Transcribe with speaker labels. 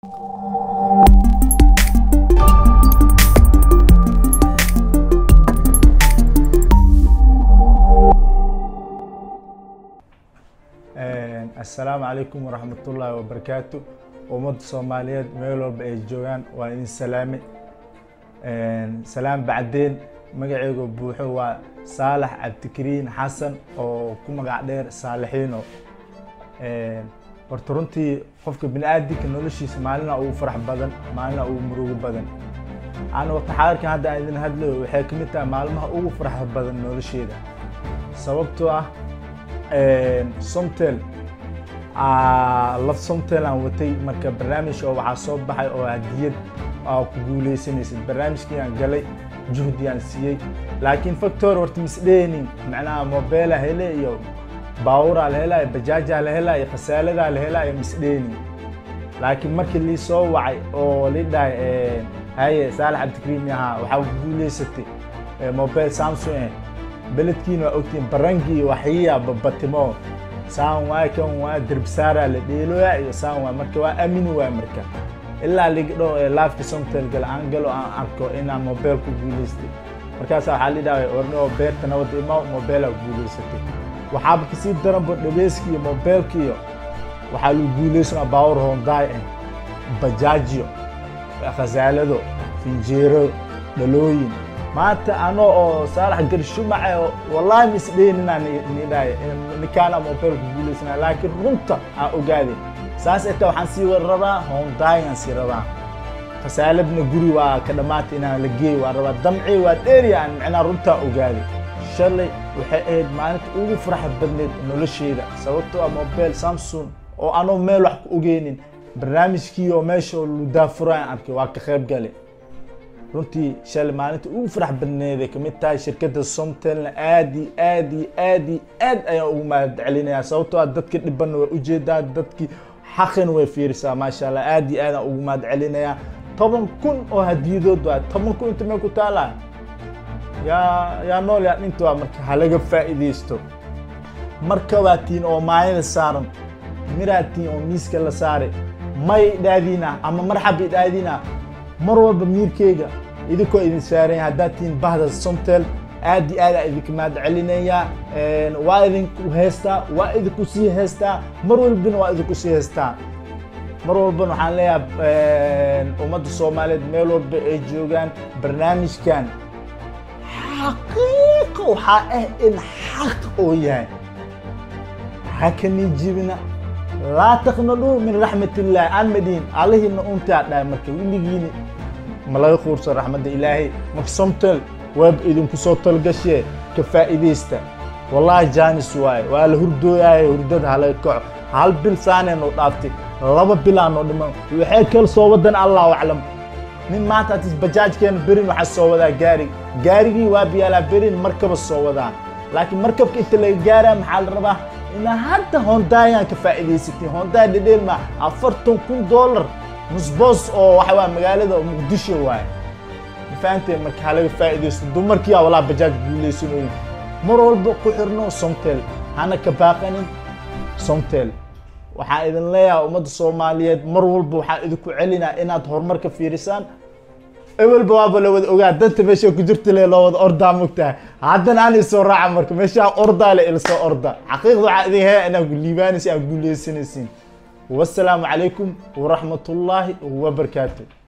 Speaker 1: السلام عليكم ورحمة الله وبركاته. ومد الصوماليات ميلو بأيجوان وإن سلامي سلام بعدين مقعيقو بوحو صالح عبدكرين حسن وكما قاعدير صالحينو ورطرنتي قفك بنادي كنولشي مالنا أو فرح بدن مالنا أو مروق بدن أنا وقتحار كان هذا إذن هدلو وحكمتها مالما أو فرح بدن نولشي ده سببتو سمتل laf somtel aan watay marka barnaamij oo waxa soo baxay oo hadiyad oo ku guuleysanaysid barnaamijkii aan galay juhdi aan siiyay laakiin factor horta misdeenin macnaha mobile hele iyo baawra la helay bajaaja la helay khasaalada la helay misdeenin laakiin markii li soo wacay oo li dhaay haye Saalax Cabdikariim yaha waxa uu guuleysatay mobile Samsung beledkiina ogtiin barangi waxiya babatimo سان واكن ودرب سارة لديلويا iyo saan waa marka waa aamin waa marka ilaa ligdo laafka somtel gal aan galo aan arko inaan mobile ku guuleystay markaas waxa la dhaaway orno beerta nabad ima mobile ku guuleysatay waxa ba kasii daran badhabeeski mobile-kiyo waxa lagu guuleysana power Hyundai bajaajiyo khazaalado finjeero dhalooyin maanta ano oo Saalax garsho macay wallahi misdeenina nidaay nikana mobile ku guuleysana laakiin runta aan ogaaday saas inta waxaan sii rabaa Hyundai aan sii rabaa khasaaladna guri waa ka dhamaatay inaan la geeyo waa rabaa damci waa dheeriyaan macna runta ogaaday shalay waxay ahayd maalinta ugu farxad badneed noloshayda sababtoo ah mobile Samsung oo ano meel wax ku ogeenin barnaamijkii oo meesha lu daafuraan arkay waa ka qayb galay runtii shalay maalinta ugu farx badneed kamid tahay shirkadda Somtel aad ayaan ugu mahadcelinayaa sababtoo ah dadka dhiban way u jeedaa dadkii xaqin way fiirsaa ma sha Allah aad aan ugu mahadcelinayaa 10,000 oo hadiyadood waa 10,000 inta ma ku taala yaa nool yaa inta waa marka halaga faa'iideysto marka waatiin oo maayada saaran miraatiin oo miiska la saaray may dhaadina ama marxab dhaadina mar walba miirkeyga idinko idin saaran hadaatiin bahda Somtel aad idinka mahadcelinaya waa idinku heestaa waa idinku sii heestaa mar walbana waa idinku sii heestaa mar walbana waxaan leeyahay ummadda Soomaaliyeed meel walba ay joogaan barnaamijkan xaqiiqo waxa in xaq oo yahay hakani jibina لا تقنطوا من رحمة الله المدين عليه إن أنت على مركب اللي جيني ملاك خورس رحمة إلهي مكسمتل واب إذن كسوت الجشة كفائديسته والله جاني سواي والهردو يا هردد على الكع هل بلسانه نطافتي رب بلان ودم وحكي صوبدن الله أعلم من ما تاتيس بجاج كان برين وحصوبة جاري وابي على برين مركب الصوبة لكن مركب كنت اللي جاري محل ربح إن حتى هونداي كفائدة ستي هونداي ديل ما $40,000 نصبص أو حوالي مقالة مقدشة واي فأنت مركالة فائدة ستي مركيا ولا بجاج بيليسوني مرول بقحرنا Somtel أنا كباقني Somtel وحائدن ليا ومد الصوماليات مرول بوحائدكو علينا إنها تهور مركب في رسان أول بوابة لو أوجد دنت ماشي وكجرت لي لو أرضا مكتاه عدنا أنا سورة عمرك ماشي أرضا لإلسا أرضا حقيقة عاديها أنا أقول ليبانسي أقول لي سنسين والسلام عليكم ورحمة الله وبركاته.